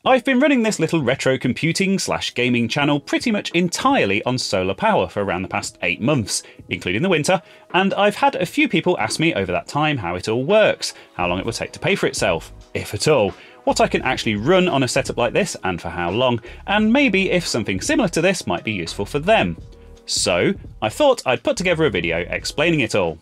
I've been running this little retro computing / gaming channel pretty much entirely on solar power for around the past 8 months, including the winter, and I've had a few people ask me over that time how it all works, how long it will take to pay for itself, if at all, what I can actually run on a setup like this and for how long, and maybe if something similar to this might be useful for them. So I thought I'd put together a video explaining it all.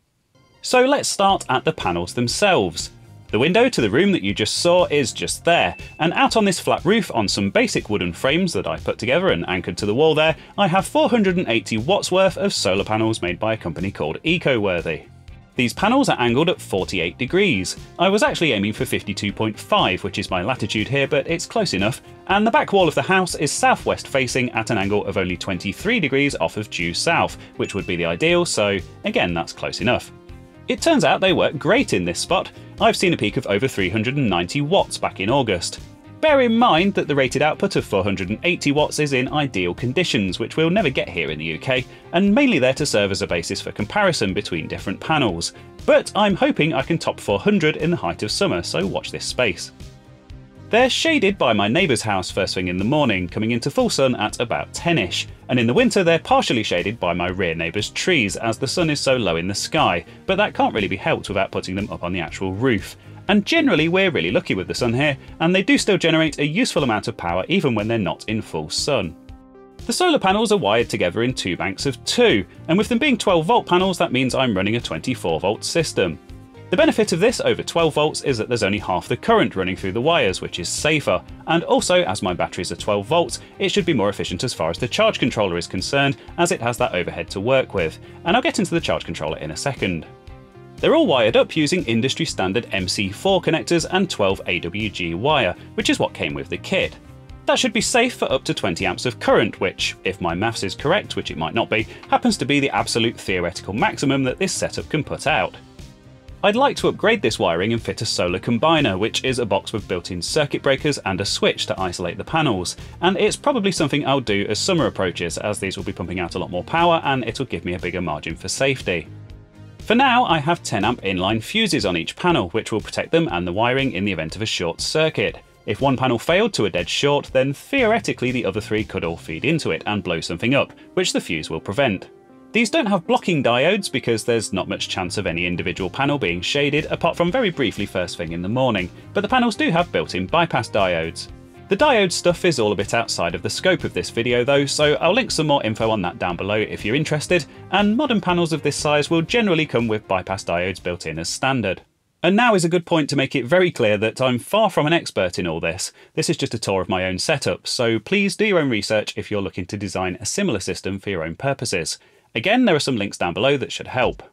So let's start at the panels themselves. The window to the room that you just saw is just there, and out on this flat roof on some basic wooden frames that I put together and anchored to the wall there, I have 480 watts worth of solar panels made by a company called EcoWorthy. These panels are angled at 48 degrees. I was actually aiming for 52.5, which is my latitude here, but it's close enough, and the back wall of the house is southwest facing at an angle of only 23 degrees off of due south, which would be the ideal, so again that's close enough. It turns out they work great in this spot. I've seen a peak of over 390 watts back in August. Bear in mind that the rated output of 480 watts is in ideal conditions, which we'll never get here in the UK, and mainly there to serve as a basis for comparison between different panels. But I'm hoping I can top 400 in the height of summer, so watch this space. They're shaded by my neighbour's house first thing in the morning, coming into full sun at about 10ish, and in the winter they're partially shaded by my rear neighbour's trees as the sun is so low in the sky, but that can't really be helped without putting them up on the actual roof. And generally we're really lucky with the sun here, and they do still generate a useful amount of power even when they're not in full sun. The solar panels are wired together in 2 banks of 2, and with them being 12 volt panels that means I'm running a 24 volt system. The benefit of this over 12 volts is that there's only half the current running through the wires, which is safer, and also as my batteries are 12 volts, it should be more efficient as far as the charge controller is concerned, as it has that overhead to work with, and I'll get into the charge controller in a second. They're all wired up using industry standard MC4 connectors and 12 AWG wire, which is what came with the kit. That should be safe for up to 20 amps of current, which, if my maths is correct, which it might not be, happens to be the absolute theoretical maximum that this setup can put out. I'd like to upgrade this wiring and fit a solar combiner, which is a box with built-in circuit breakers and a switch to isolate the panels, and it's probably something I'll do as summer approaches, as these will be pumping out a lot more power and it'll give me a bigger margin for safety. For now I have 10 amp inline fuses on each panel, which will protect them and the wiring in the event of a short circuit. If one panel failed to a dead short, then theoretically the other 3 could all feed into it and blow something up, which the fuse will prevent. These don't have blocking diodes because there's not much chance of any individual panel being shaded apart from very briefly first thing in the morning, but the panels do have built-in bypass diodes. The diode stuff is all a bit outside of the scope of this video though, so I'll link some more info on that down below if you're interested, and modern panels of this size will generally come with bypass diodes built in as standard. And now is a good point to make it very clear that I'm far from an expert in all this. This is just a tour of my own setup, so please do your own research if you're looking to design a similar system for your own purposes. Again, there are some links down below that should help.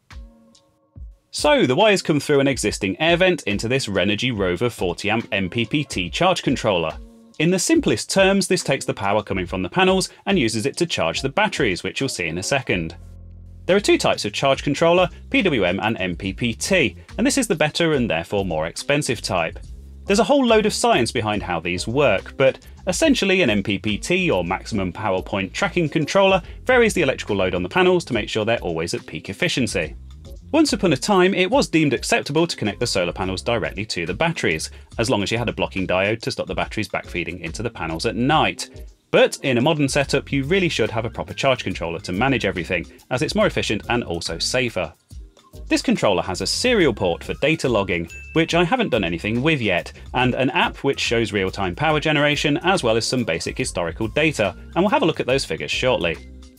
So the wires come through an existing air vent into this Renogy Rover 40 amp MPPT charge controller. In the simplest terms, this takes the power coming from the panels and uses it to charge the batteries, which you'll see in a second. There are 2 types of charge controller, PWM and MPPT, and this is the better and therefore more expensive type. There's a whole load of science behind how these work, but essentially an MPPT or maximum power point tracking controller varies the electrical load on the panels to make sure they're always at peak efficiency. Once upon a time it was deemed acceptable to connect the solar panels directly to the batteries, as long as you had a blocking diode to stop the batteries backfeeding into the panels at night. But in a modern setup you really should have a proper charge controller to manage everything, as it's more efficient and also safer. This controller has a serial port for data logging, which I haven't done anything with yet, and an app which shows real-time power generation as well as some basic historical data, and we'll have a look at those figures shortly.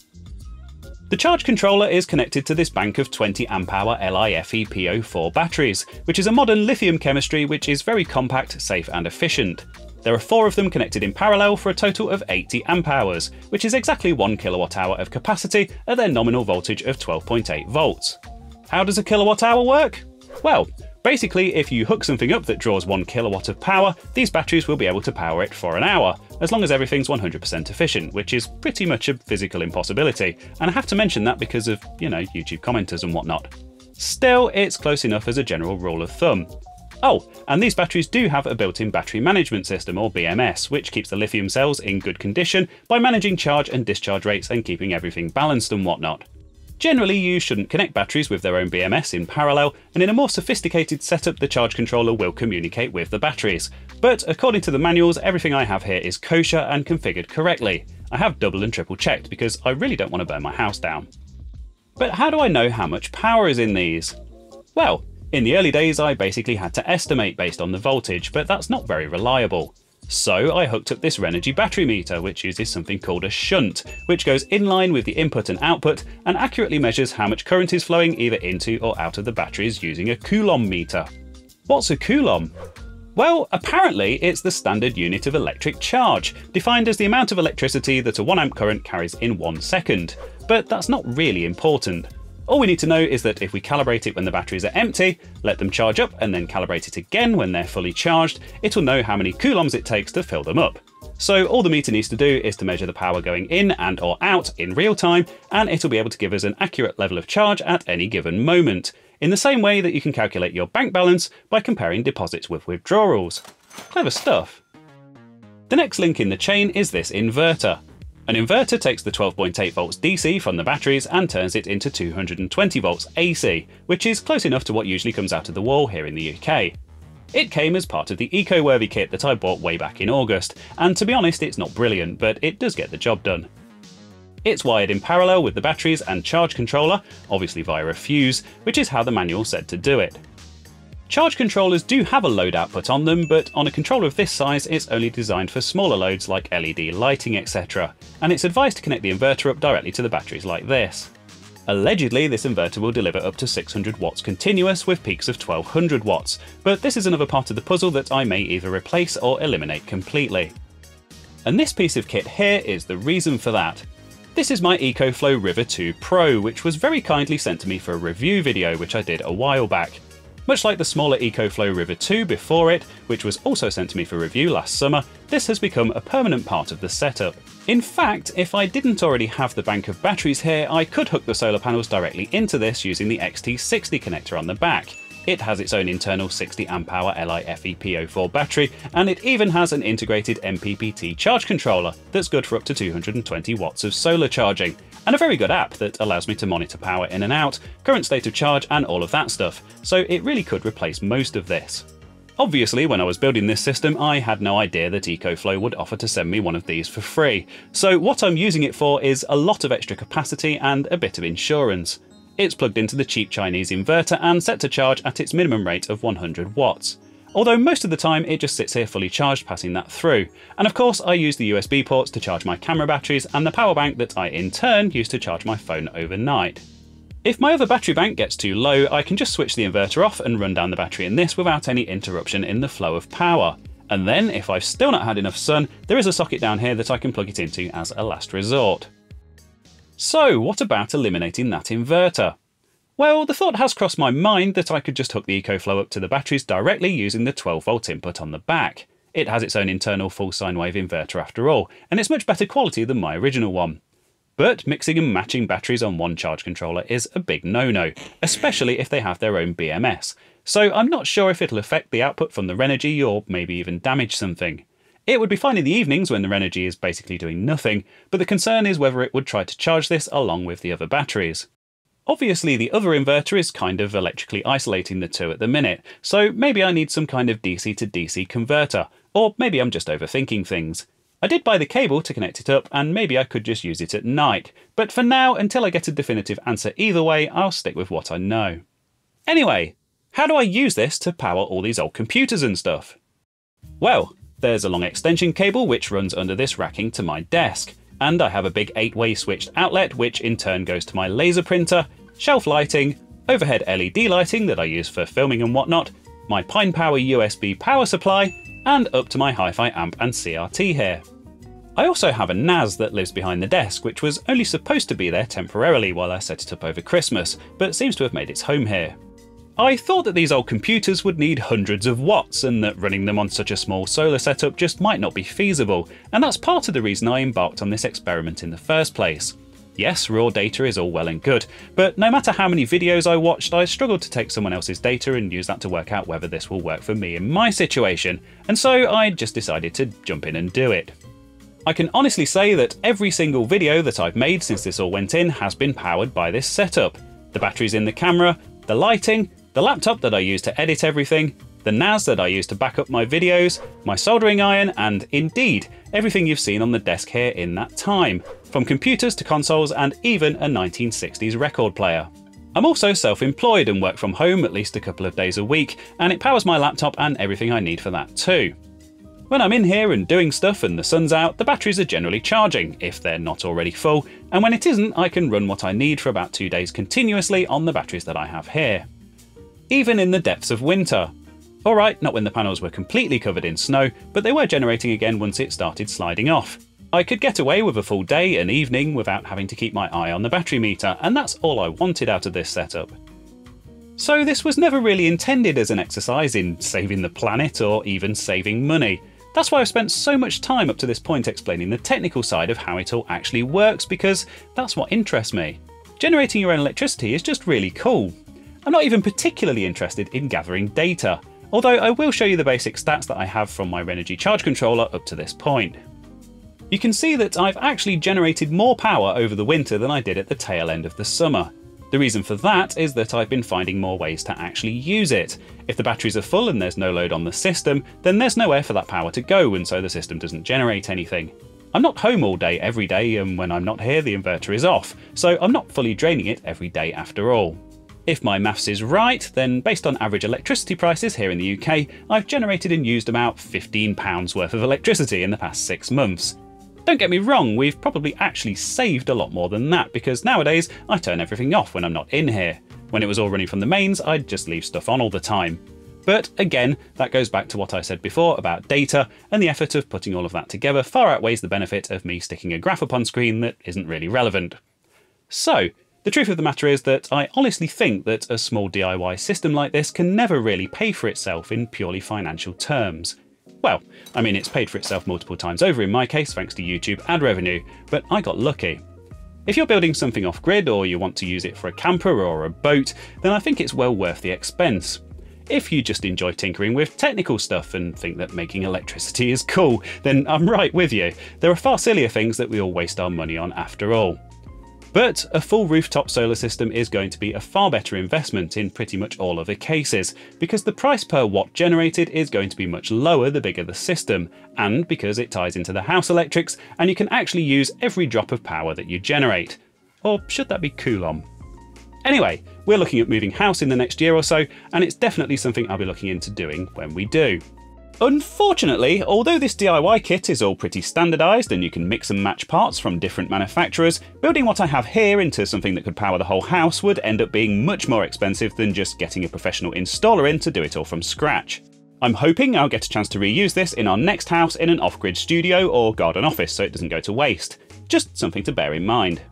The charge controller is connected to this bank of 20 amp hour LiFePO4 batteries, which is a modern lithium chemistry which is very compact, safe and efficient. There are 4 of them connected in parallel for a total of 80 amp hours, which is exactly 1 kilowatt hour of capacity at their nominal voltage of 12.8 volts. How does a kilowatt hour work? Well, basically if you hook something up that draws 1 kilowatt of power, these batteries will be able to power it for an hour, as long as everything's 100% efficient, which is pretty much a physical impossibility, and I have to mention that because of, YouTube commenters and whatnot. Still, it's close enough as a general rule of thumb. Oh, and these batteries do have a built-in battery management system, or BMS, which keeps the lithium cells in good condition by managing charge and discharge rates and keeping everything balanced and whatnot. Generally, you shouldn't connect batteries with their own BMS in parallel, and in a more sophisticated setup the charge controller will communicate with the batteries. But according to the manuals, everything I have here is kosher and configured correctly. I have double and triple checked because I really don't want to burn my house down. But how do I know how much power is in these? Well, in the early days I basically had to estimate based on the voltage, but that's not very reliable. So I hooked up this Renogy battery meter, which uses something called a shunt, which goes in line with the input and output and accurately measures how much current is flowing either into or out of the batteries using a coulomb meter. What's a coulomb? Well, apparently it's the standard unit of electric charge, defined as the amount of electricity that a 1 amp current carries in 1 second. But that's not really important. All we need to know is that if we calibrate it when the batteries are empty, let them charge up and then calibrate it again when they're fully charged, it'll know how many coulombs it takes to fill them up. So all the meter needs to do is to measure the power going in and or out in real time, and it'll be able to give us an accurate level of charge at any given moment, in the same way that you can calculate your bank balance by comparing deposits with withdrawals. Clever stuff. The next link in the chain is this inverter. An inverter takes the 12.8 volts DC from the batteries and turns it into 220 volts AC, which is close enough to what usually comes out of the wall here in the UK. It came as part of the EcoWorthy kit that I bought way back in August, and to be honest it's not brilliant, but it does get the job done. It's wired in parallel with the batteries and charge controller, obviously via a fuse, which is how the manual said to do it. Charge controllers do have a load output on them, but on a controller of this size it's only designed for smaller loads like LED lighting, etc. And it's advised to connect the inverter up directly to the batteries like this. Allegedly, this inverter will deliver up to 600 watts continuous with peaks of 1200 watts, but this is another part of the puzzle that I may either replace or eliminate completely. And this piece of kit here is the reason for that. This is my EcoFlow RIVER 2 Pro, which was very kindly sent to me for a review video which I did a while back. Much like the smaller EcoFlow RIVER 2 before it, which was also sent to me for review last summer, this has become a permanent part of the setup. In fact, if I didn't already have the bank of batteries here, I could hook the solar panels directly into this using the XT60 connector on the back. It has its own internal 60 amp hour LiFePO4 battery, and it even has an integrated MPPT charge controller that's good for up to 220 watts of solar charging, and a very good app that allows me to monitor power in and out, current state of charge and all of that stuff, so it really could replace most of this. Obviously, when I was building this system, I had no idea that EcoFlow would offer to send me one of these for free, so what I'm using it for is a lot of extra capacity and a bit of insurance. It's plugged into the cheap Chinese inverter and set to charge at its minimum rate of 100 watts. Although most of the time it just sits here fully charged, passing that through. And of course I use the USB ports to charge my camera batteries and the power bank that I in turn use to charge my phone overnight. If my other battery bank gets too low, I can just switch the inverter off and run down the battery in this without any interruption in the flow of power. And then, if I've still not had enough sun, there is a socket down here that I can plug it into as a last resort. So what about eliminating that inverter? Well, the thought has crossed my mind that I could just hook the EcoFlow up to the batteries directly using the 12 volt input on the back. It has its own internal full sine wave inverter after all, and it's much better quality than my original one. But mixing and matching batteries on one charge controller is a big no-no, especially if they have their own BMS. So I'm not sure if it'll affect the output from the Renogy or maybe even damage something. It would be fine in the evenings when the Renogy is basically doing nothing, but the concern is whether it would try to charge this along with the other batteries. Obviously the other inverter is kind of electrically isolating the two at the minute, so maybe I need some kind of DC to DC converter, or maybe I'm just overthinking things. I did buy the cable to connect it up and maybe I could just use it at night, but for now, until I get a definitive answer either way, I'll stick with what I know. Anyway, how do I use this to power all these old computers and stuff? Well, there's a long extension cable which runs under this racking to my desk, and I have a big 8-way switched outlet which in turn goes to my laser printer, shelf lighting, overhead LED lighting that I use for filming and whatnot, my Pine Power USB power supply, and up to my hi-fi amp and CRT here. I also have a NAS that lives behind the desk, which was only supposed to be there temporarily while I set it up over Christmas, but seems to have made its home here. I thought that these old computers would need hundreds of watts and that running them on such a small solar setup just might not be feasible, and that's part of the reason I embarked on this experiment in the first place. Yes, raw data is all well and good, but no matter how many videos I watched, I struggled to take someone else's data and use that to work out whether this will work for me in my situation, and so I just decided to jump in and do it. I can honestly say that every single video that I've made since this all went in has been powered by this setup. The batteries in the camera, the lighting, the laptop that I use to edit everything, the NAS that I use to back up my videos, my soldering iron, and indeed, everything you've seen on the desk here in that time, from computers to consoles and even a 1960s record player. I'm also self-employed and work from home at least a couple of days a week, and it powers my laptop and everything I need for that too. When I'm in here and doing stuff and the sun's out, the batteries are generally charging, if they're not already full, and when it isn't, I can run what I need for about 2 days continuously on the batteries that I have here. Even in the depths of winter. Alright, not when the panels were completely covered in snow, but they were generating again once it started sliding off. I could get away with a full day and evening without having to keep my eye on the battery meter, and that's all I wanted out of this setup. So this was never really intended as an exercise in saving the planet or even saving money. That's why I've spent so much time up to this point explaining the technical side of how it all actually works, because that's what interests me. Generating your own electricity is just really cool. I'm not even particularly interested in gathering data, although I will show you the basic stats that I have from my Renogy charge controller up to this point. You can see that I've actually generated more power over the winter than I did at the tail end of the summer. The reason for that is that I've been finding more ways to actually use it. If the batteries are full and there's no load on the system, then there's nowhere for that power to go, and so the system doesn't generate anything. I'm not home all day every day, and when I'm not here the inverter is off, so I'm not fully draining it every day after all. If my maths is right, then based on average electricity prices here in the UK, I've generated and used about £15 worth of electricity in the past 6 months. Don't get me wrong, we've probably actually saved a lot more than that, because nowadays I turn everything off when I'm not in here. When it was all running from the mains, I'd just leave stuff on all the time. But again, that goes back to what I said before about data, and the effort of putting all of that together far outweighs the benefit of me sticking a graph up on screen that isn't really relevant. So, the truth of the matter is that I honestly think that a small DIY system like this can never really pay for itself in purely financial terms. Well, I mean, it's paid for itself multiple times over in my case thanks to YouTube ad revenue, but I got lucky. If you're building something off-grid or you want to use it for a camper or a boat, then I think it's well worth the expense. If you just enjoy tinkering with technical stuff and think that making electricity is cool, then I'm right with you. There are far sillier things that we all waste our money on after all. But a full rooftop solar system is going to be a far better investment in pretty much all other cases, because the price per watt generated is going to be much lower the bigger the system, and because it ties into the house electrics and you can actually use every drop of power that you generate. Or should that be Coulomb? Anyway, we're looking at moving house in the next year or so, and it's definitely something I'll be looking into doing when we do. Unfortunately, although this DIY kit is all pretty standardised and you can mix and match parts from different manufacturers, building what I have here into something that could power the whole house would end up being much more expensive than just getting a professional installer in to do it all from scratch. I'm hoping I'll get a chance to reuse this in our next house in an off-grid studio or garden office so it doesn't go to waste. Just something to bear in mind.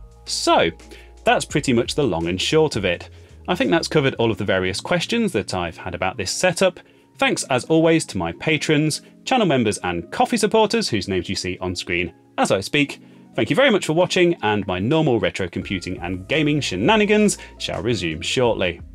So, that's pretty much the long and short of it. I think that's covered all of the various questions that I've had about this setup. Thanks as always to my patrons, channel members and coffee supporters whose names you see on screen as I speak. Thank you very much for watching, and my normal retro computing and gaming shenanigans shall resume shortly.